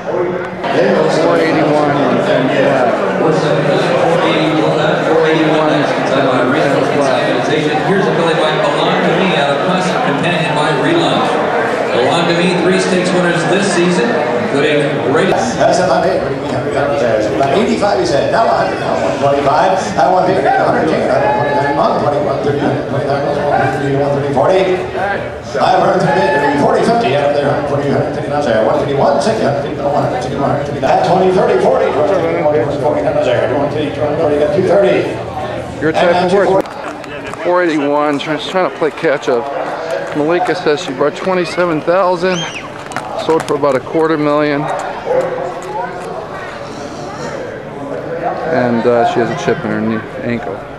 481 and 10 flat. 481 and 10 flat. Here's a filly by Belong to Me out of Constant Companion by Relaunch. Belong to Me, 3 stakes winners this season, including great. That's about it. We got about 85, he said. Now 100, now 125. Now 150, 110, 129, 120, 130, 140. 530, 40, 50 out there. 120, 150, now there. 151, 60, 150, 150, 20, 30, 40. 140, now there. 150, 230, got 230. Your type of horse. 481, trying to play catch up. Malika says she brought 27,000, sold for about $250,000, and she has a chip in her knee, ankle.